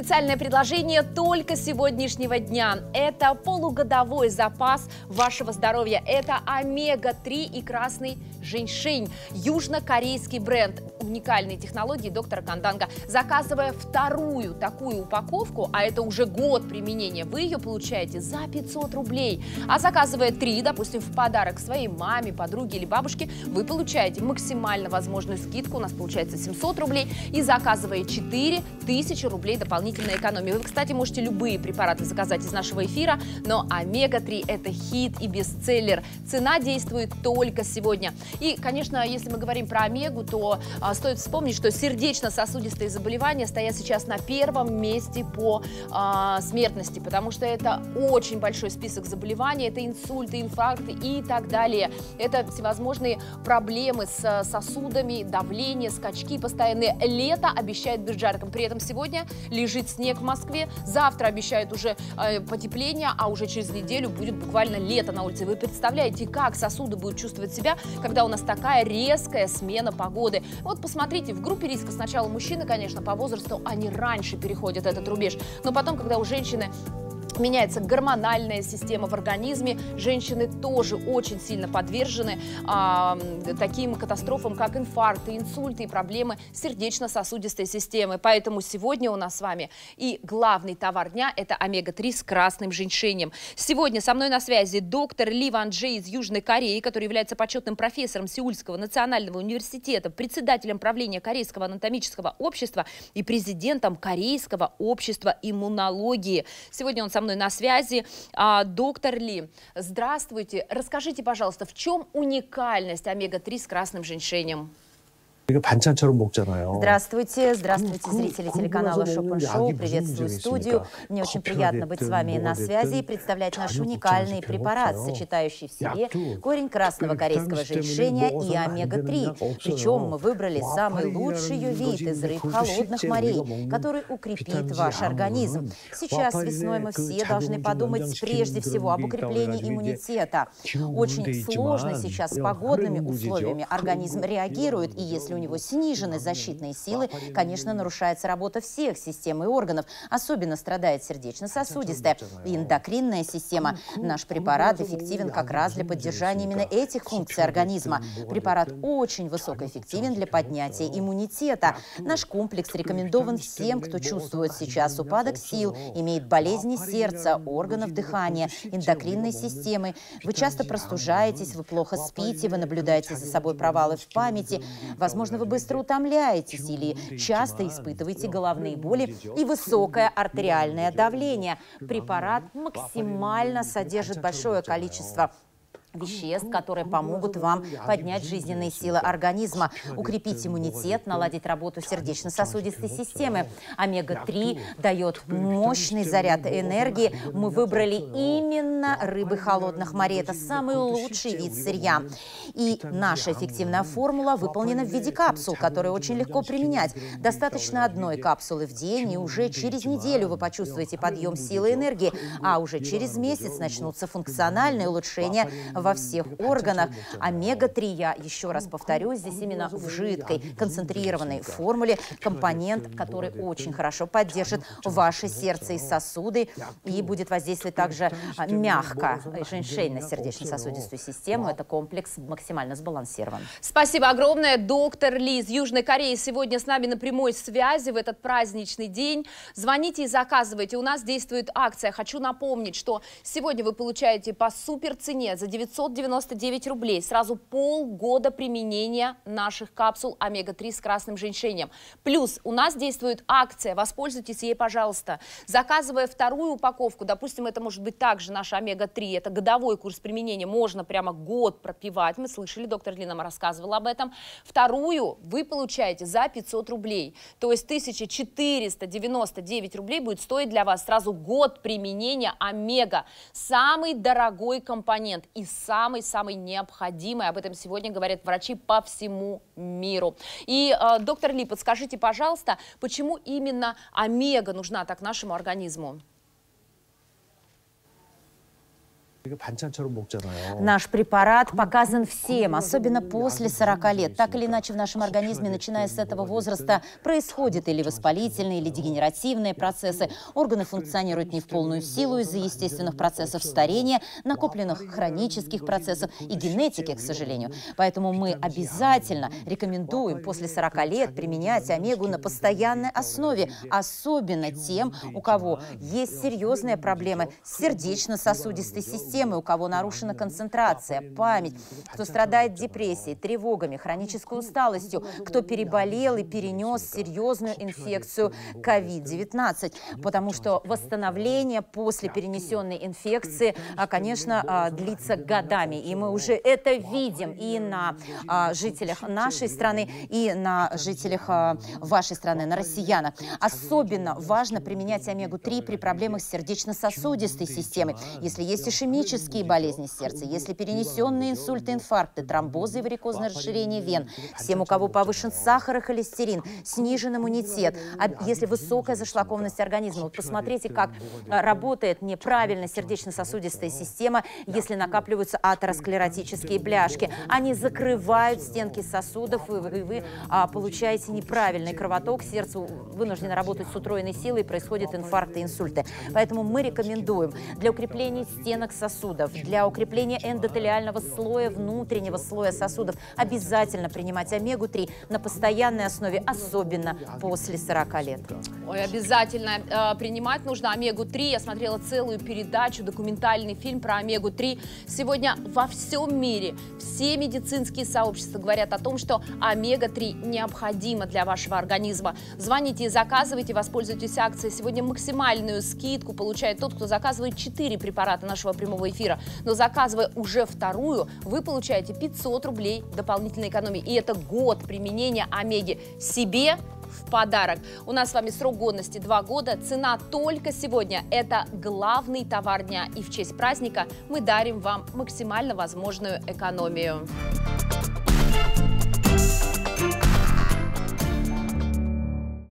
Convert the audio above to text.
специальное предложение только сегодняшнего дня. Это полугодовой запас вашего здоровья. Это омега-3 и красный женьшень. Южнокорейский бренд уникальной технологии доктора Канданга. Заказывая вторую такую упаковку, а это уже год применения, вы ее получаете за 500 рублей. А заказывая 3, допустим, в подарок своей маме, подруге или бабушке, вы получаете максимально возможную скидку. У нас получается 700 рублей. И заказывая 4, 1000 рублей дополнительной экономии. Вы, кстати, можете любые препараты заказать из нашего эфира, но омега-3 – это хит и бестселлер. Цена действует только сегодня. И, конечно, если мы говорим про омегу, то стоит вспомнить, что сердечно-сосудистые заболевания стоят сейчас на первом месте по смертности, потому что это очень большой список заболеваний, это инсульты, инфаркты и так далее. Это всевозможные проблемы с сосудами, давление, скачки постоянные. Лето обещает быть жарким, при этом сегодня лежит снег в Москве, завтра обещают уже потепление, а уже через неделю будет буквально лето на улице. Вы представляете, как сосуды будут чувствовать себя, когда у нас такая резкая смена погоды? Вот посмотрите, в группе риска сначала мужчины, конечно, по возрасту, они раньше переходят этот рубеж, но потом, когда у женщины меняется гормональная система в организме, женщины тоже очень сильно подвержены таким катастрофам, как инфаркты, инсульты и проблемы сердечно-сосудистой системы. Поэтому сегодня у нас с вами и главный товар дня – это омега-3 с красным женьшенем. Сегодня со мной на связи доктор Ли Ван Джей из Южной Кореи, который является почетным профессором Сеульского национального университета, председателем правления Корейского анатомического общества и президентом Корейского общества иммунологии. Сегодня он со мной на связи. Доктор Ли, здравствуйте. Расскажите, пожалуйста, в чем уникальность омега-3 с красным женьшенем? Здравствуйте, здравствуйте, зрители телеканала Шопен Шоу. Приветствую студию. Мне очень приятно быть с вами на связи и представлять наш уникальный препарат, сочетающий в себе корень красного корейского женьшеня и омега-3. Причем мы выбрали самый лучший ее вид из рыб холодных морей, который укрепит ваш организм. Сейчас весной мы все должны подумать прежде всего об укреплении иммунитета. Очень сложно сейчас с погодными условиями. Организм реагирует, и если у него снижены защитные силы, конечно, нарушается работа всех систем и органов. Особенно страдает сердечно-сосудистая и эндокринная система. Наш препарат эффективен как раз для поддержания именно этих функций организма. Препарат очень высокоэффективен для поднятия иммунитета. Наш комплекс рекомендован всем, кто чувствует сейчас упадок сил, имеет болезни сердца, органов дыхания, эндокринной системы. Вы часто простужаетесь, вы плохо спите, вы наблюдаете за собой провалы в памяти. Возможно, вы быстро утомляетесь или часто испытываете головные боли и высокое артериальное давление. Препарат максимально содержит большое количество веществ, которые помогут вам поднять жизненные силы организма, укрепить иммунитет, наладить работу сердечно-сосудистой системы. Омега-3 дает мощный заряд энергии. Мы выбрали именно рыбы холодных морей. Это самый лучший вид сырья. И наша эффективная формула выполнена в виде капсул, которые очень легко применять. Достаточно одной капсулы в день, и уже через неделю вы почувствуете подъем силы и энергии, а уже через месяц начнутся функциональные улучшения во всех органах. Омега-3, я еще раз повторю, здесь именно в жидкой, концентрированной формуле компонент, который очень хорошо поддержит ваше сердце и сосуды и будет воздействовать также мягко. Женьшень на сердечно-сосудистую систему. Это комплекс максимально сбалансирован. Спасибо огромное. Доктор Ли из Южной Кореи сегодня с нами на прямой связи в этот праздничный день. Звоните и заказывайте. У нас действует акция. Хочу напомнить, что сегодня вы получаете по супер цене за 999 рублей сразу полгода применения наших капсул омега-3 с красным женьшенем. Плюс у нас действует акция, воспользуйтесь ей, пожалуйста. Заказывая вторую упаковку, допустим, это может быть также наша омега-3, это годовой курс применения, можно прямо год пропивать, мы слышали, доктор Ли нам рассказывала об этом. Вторую вы получаете за 500 рублей, то есть 1499 рублей будет стоить для вас сразу год применения омега. Самый дорогой компонент и самый-самый необходимый. Об этом сегодня говорят врачи по всему миру. И, доктор Ли, подскажите, пожалуйста, почему именно омега нужна так нашему организму? Наш препарат показан всем, особенно после 40 лет. Так или иначе в нашем организме, начиная с этого возраста, происходят или воспалительные, или дегенеративные процессы. Органы функционируют не в полную силу из-за естественных процессов старения, накопленных хронических процессов и генетики, к сожалению. Поэтому мы обязательно рекомендуем после 40 лет применять омегу на постоянной основе, особенно тем, у кого есть серьезные проблемы с сердечно-сосудистой системой, у кого нарушена концентрация, память, кто страдает депрессией, тревогами, хронической усталостью, кто переболел и перенес серьезную инфекцию COVID-19. Потому что восстановление после перенесенной инфекции, конечно, длится годами. И мы уже это видим и на жителях нашей страны, и на жителях вашей страны, на россиянах. Особенно важно применять омегу-3 при проблемах с сердечно-сосудистой системой, если есть ишемические болезни сердца, если перенесенные инсульты, инфаркты, тромбозы и варикозное расширение вен, всем, у кого повышен сахар и холестерин, снижен иммунитет, если высокая зашлакованность организма. Вот посмотрите, как работает неправильно сердечно-сосудистая система, если накапливаются атеросклеротические бляшки. Они закрывают стенки сосудов, и вы получаете неправильный кровоток, сердце вынуждено работать с утроенной силой, и происходят инфаркты и инсульты. Поэтому мы рекомендуем для укрепления стенок сосудов, для укрепления эндотелиального слоя, внутреннего слоя сосудов обязательно принимать омегу-3 на постоянной основе, особенно после 40 лет. Ой, обязательно принимать нужно омегу-3. Я смотрела целую передачу, документальный фильм про омегу-3. Сегодня во всем мире все медицинские сообщества говорят о том, что омега-3 необходима для вашего организма. Звоните и заказывайте, воспользуйтесь акцией. Сегодня максимальную скидку получает тот, кто заказывает 4 препарата нашего прямого эфира. Но заказывая уже вторую, вы получаете 500 рублей дополнительной экономии. И это год применения омеги себе в подарок. У нас с вами срок годности 2 года. Цена только сегодня. Это главный товар дня. И в честь праздника мы дарим вам максимально возможную экономию.